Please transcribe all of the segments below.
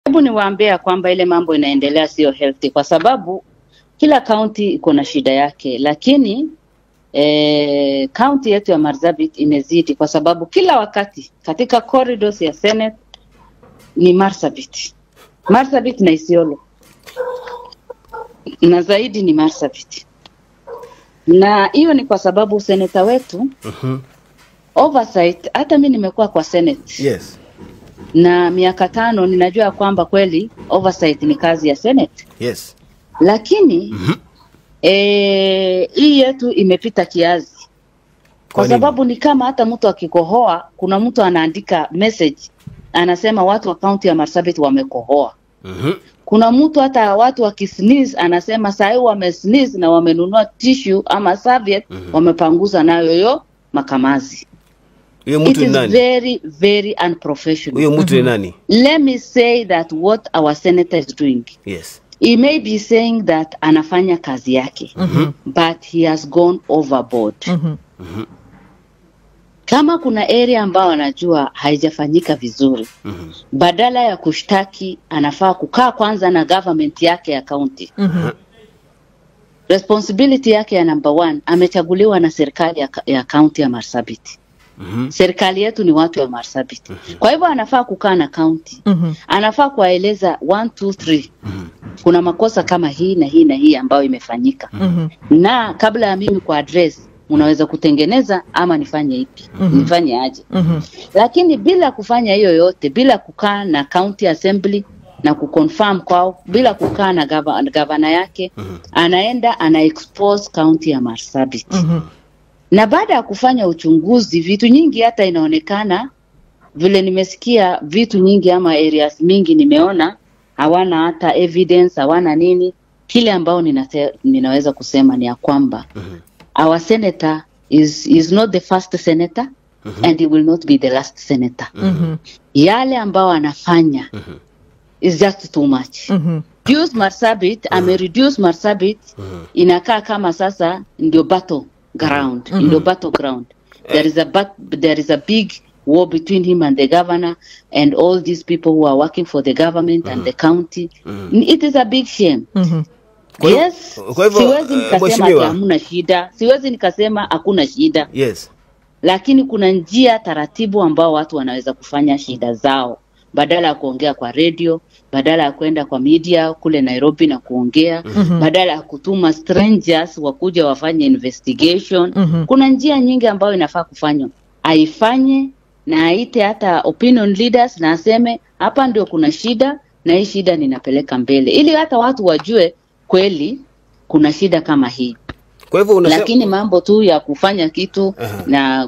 Hebu niwaambie kwamba ile mambo inaendelea sio healthy kwa sababu kila county iko na shida yake, lakini county yetu ya Marsabit imezidi kwa sababu kila wakati katika corridors ya Senate ni Marsabit na Isiolo, na zaidi ni Marsabit. Na hiyo ni kwa sababu senator wetu oversight, hata mimi nimekuwa kwa Senate. Yes. Na miaka 5 ninajua kwamba kweli oversight ni kazi ya Senate. Yes. Lakini hii yetu imepita kiasi. Kwa sababu ni kama hata mtu akikohoa, kuna mtu anaandika message anasema watu wa county ya Marsabit wamekohoa. Kuna mtu hata watu wakisneeze anasema sasa wamesneeze na wamenunua tissue ama serviette wamepanguza nayo yo makamazi. It is very, very unprofessional. Huyo mtu ni nani? Let me say that what our senator is doing. Yes. He may be saying that anafanya kazi yake, but he has gone overboard. Kama kuna area ambao anajua haijafanyika vizuri, badala ya kushtaki anafaa kukaa kwanza na government yake ya county. Responsibility yake ya number 1, amechaguliwa na serikali ya county ya Marsabit. Serikali yetu ni watu wa Marsabit. Kwa hivyo anafaa kukaa na county. Anafaa kuwaeleza 1 2 3. Kuna makosa kama hii na hii na hii ambayo imefanyika. Na kabla ya mimi ku address, unaweza kutengeneza ama nifanye ipi? Nifanye aje? Lakini bila kufanya hiyo yote, bila kukaa na county assembly na kuconfirm kwao, bila kukaa na governor yake, anaenda ana expose county ya Marsabit. Na baada ya kufanya uchunguzi, vitu nyingi hata inaonekana vile nimesikia vitu nyingi ama areas mingi nimeona hawana hata evidence, hawana nini. Kile ambao ninaweza kusema ni ya kwamba our senator is not the first senator and he will not be the last senator. Yale ambao anafanya is just too much. Reduce Marsabit, reduce Marsabit, inakaa kama sasa ndio battle ground. In the battleground there is a big war between him and the governor and all these people who are working for the government and the county. It is a big shame. Yes. Siwezi nikasema hamna shida, siwezi nikasema hakuna shida. Yes. Lakini kuna njia taratibu ambao watu wanaweza kufanya shida zao, badala ya kuongea kwa radio, badala ya kwenda kwa media kule Nairobi na kuongea, badala ya kutuma strangers wakuja wafanye investigation. Kuna njia nyingi ambayo inafaa kufanywa. Aifanye na aite hata opinion leaders na aseme hapa ndio kuna shida na hii shida ninapeleka mbele, ili hata watu wajue kweli kuna shida kama hii. Kwa hivyo lakini mambo tu ya kufanya kitu na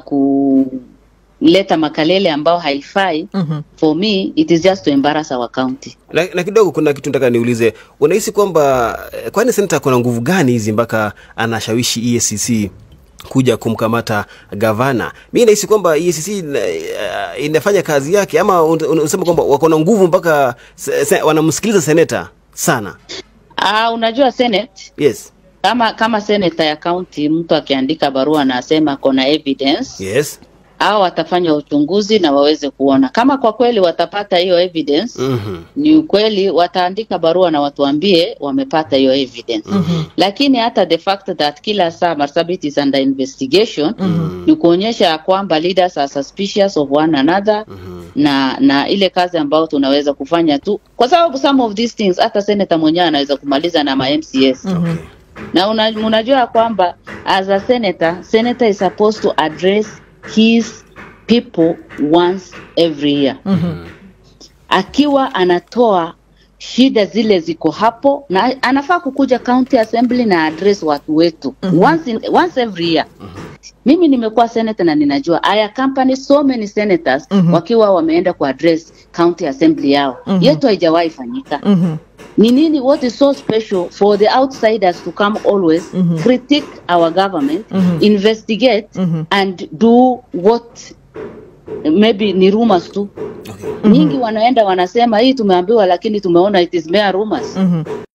kuleta makalele ambao haifai, for me it is just to embarrass our county. Na kidogo kuna kitu nataka niulize, unahisi kwamba kwani senator kuna nguvu gani hizi mpaka anashawishi EACC kuja kumkamata gavana? Mimi nahisi kwamba EACC inafanya kazi yake, ama unasema kwamba wako na nguvu mpaka wanamsikiliza senator sana? Unajua Senate, yes, kama senator ya county, mtu akiandika barua na asema kuna evidence, yes, au watafanya uchunguzi na waweze kuona kama kwa kweli watapata hiyo evidence. Ni ukweli, wataandika barua na watuambie wamepata hiyo evidence. Lakini hata the fact that kila saa Marsabit is under investigation, ni kuonyesha kwamba leaders are suspicious of one another. Na ile kazi ambayo tunaweza kufanya tu, kwa sababu some of these things hata senator mwenyewe anaweza kumaliza na MCS. Na unajua kwamba as a senator is supposed to address his people once every year. Akiwa anatoa shida zile ziko hapo, na anafaa kukuja county assembly na address watu wetu once every year. Mimi nimekuwa senator na ninajua I accompany so many senators wakiwa wameenda ku address county assembly yao. Yetu haijawahi fanyika. Ni nini, what is so special for the outsiders to come always critique our government, investigate and do what maybe ni rumors tu. Nyingi wanaenda wanasema hii tumeambiwa, lakini tumeona it is mere rumors.